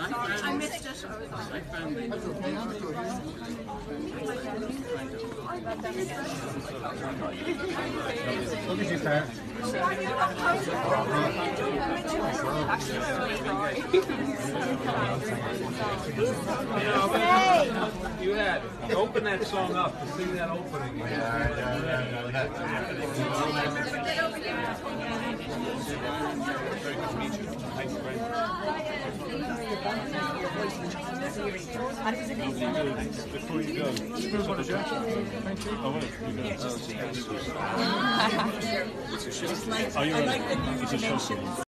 I missed it. I found it. Look at you, Claire. You had open that song up to sing that opening. Very good to meet you. Thanks, friend. Before you go, thank you. Oh, wait. It's a show. I like the new dimensions.